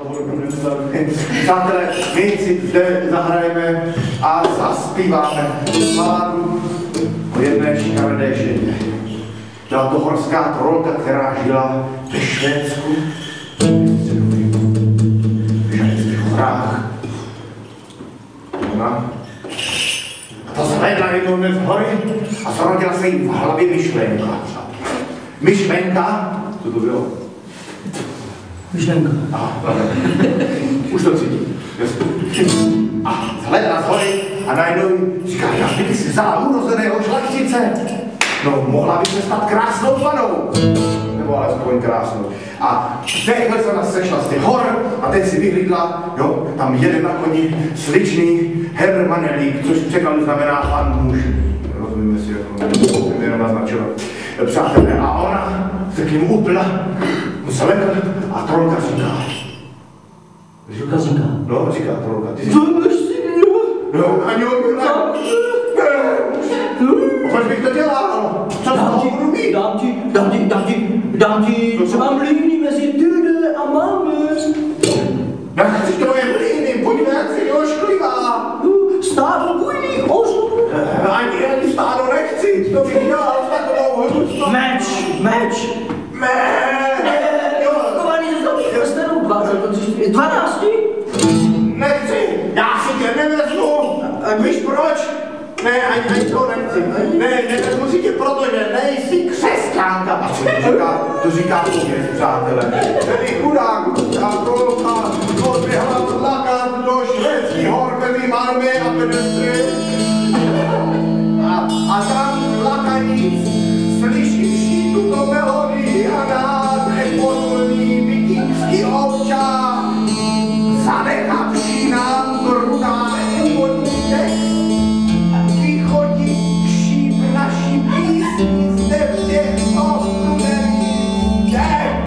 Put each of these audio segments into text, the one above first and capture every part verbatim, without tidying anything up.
Přátelé, my si zde zahrajeme a zaspíváme pádu o jedné šikaredé ženě. Byla to horská trolka, která žila ve Švédsku, v švédských horách. Ona a to zvedla jednou dnes z hory a zrodila se jí v hlavě myšlenka. Myšlenka? Co to bylo? Myšlenka. Aha, už to cítím. A zhledla z hory a najednou říká, já bych si vzala urozeného šlachtice. No, mohla by se stát krásnou panou. Nebo alespoň krásnou. A téhle se nás sešla z těch hor a teď si vyhlídla, jo, tam jeden na koni sličný Hermanelík, což v překladu znamená pan muž. Rozumíme si, jako jenom naznačovat. Přátelé, a ona se k němu upila, musela lekat a trolka říká. Trolka říká? No, říká trolka. Ty jsi... Vemeš si mě? No, ani on proč bych to dělal? Co z toho budu mít? Dám ti, dám ti, dám ti, dám ti třeba mlýny mezi Tüde a máme. Nechci tvoje mlýny, podívej, jak si ošklivá. Stádo bujných ožů. Ani, ani stádo nechci, to bych dělal s takovou hrustou. Meč, meč. Meč. Kovaný ze zlatých prstenů, dvanácti. Nechci, já si tě nevezmu. Víš proč? Ne, ani, ani to nechci. Ne, nevezmu si tě, protože nejsi křesťanka. A co to říká? To říká pověst, přátelé. Tedy chudák, a trolka odběhla plakat do švédských hor mezi Malmö a Pedestry. A, a tam plakaníc slyšíš tuto melodii a nádech podvolný vikingský ovčák. Zanechavší nám trudá úvodní text. Vychodí šíp naší písni zde v těch ostudených dech.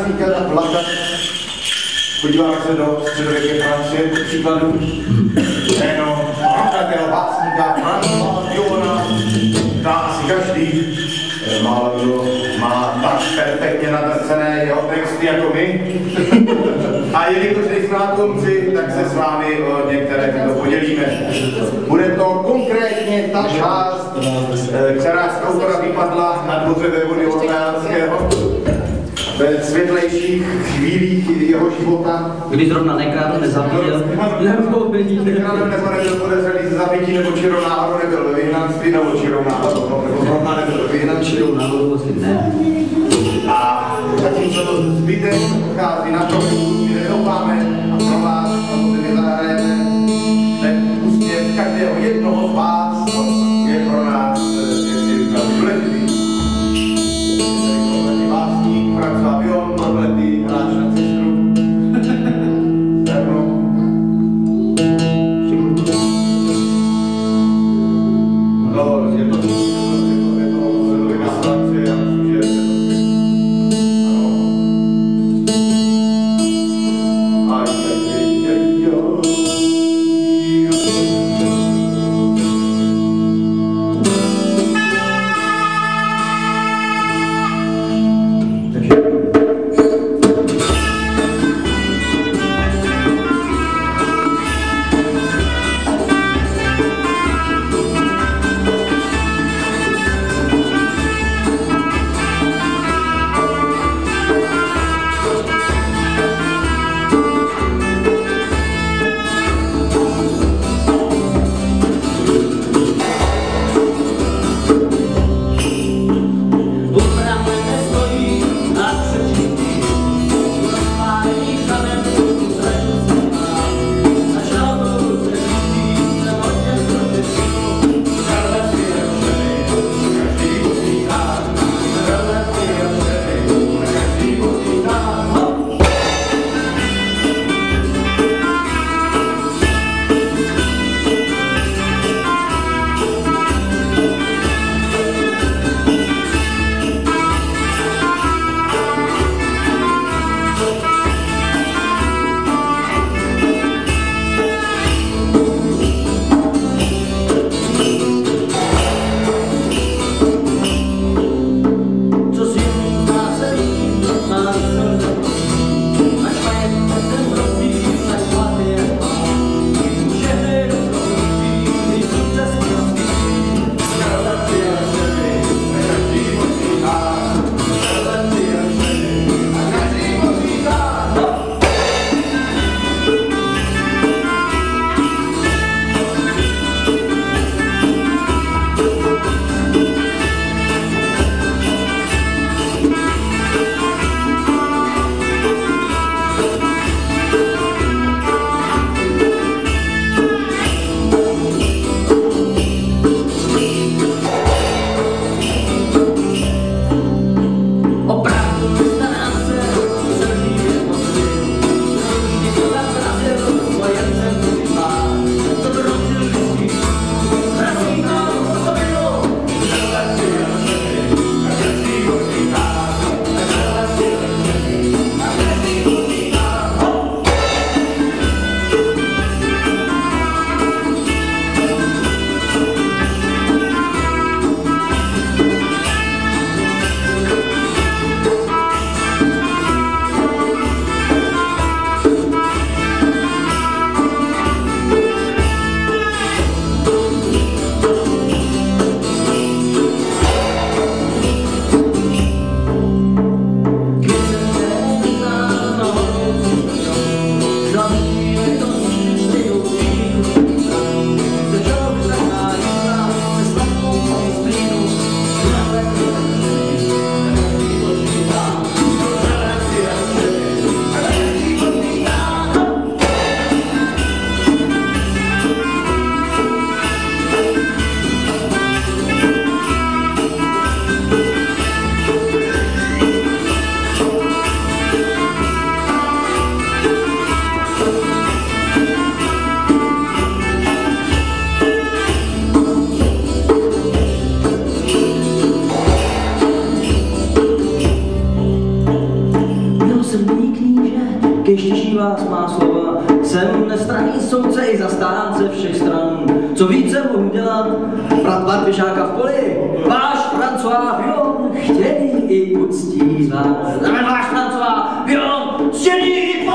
říkat a plakat. Podíváme se do středověké Francie, k příkladu. Jméno francouzského básníka Françoise Villona, ta asi každý, málo kdo má tak perfektně nadrcené jeho texty jako my. A jelikož nejsme na konci, tak se s vámi o některé tyto podělíme. Bude to konkrétně ta část, která z autora vypadla na dvoře vévody Orleánského ve světlejších chvílích jeho života. Kdy zrovna nekrátil, nezabíjel, nebo byl Nekrátil nebo nebyl podezřelý z zabití, nebo čirou náhodou nebyl ve vyhnanství, nebo čirou náhodou, no, nebo zrovna nebyl ve vyhnanství. čirou náhodou asi ne. A zatímco to zbytek pochází na to, my nedoufáme a pro vás, a to si zahrajeme, ten úsměv každého jednoho z vás je pro nás velmi důležitý. Básník Françoise Villon, dlouholetý hráč na cestru. Zernou. No, je to je to je to usilový nástavce, já myslím, že je to ano. A milosrdný kníže, kež těší vás má slova. Jsem nestranný soudce i zastánce všech stran. Co více mohu dělat? Brat Bartyšáka v poli, váš François Villon, chtěný i uctí z vás. Znamená váš François Villon, chtěný i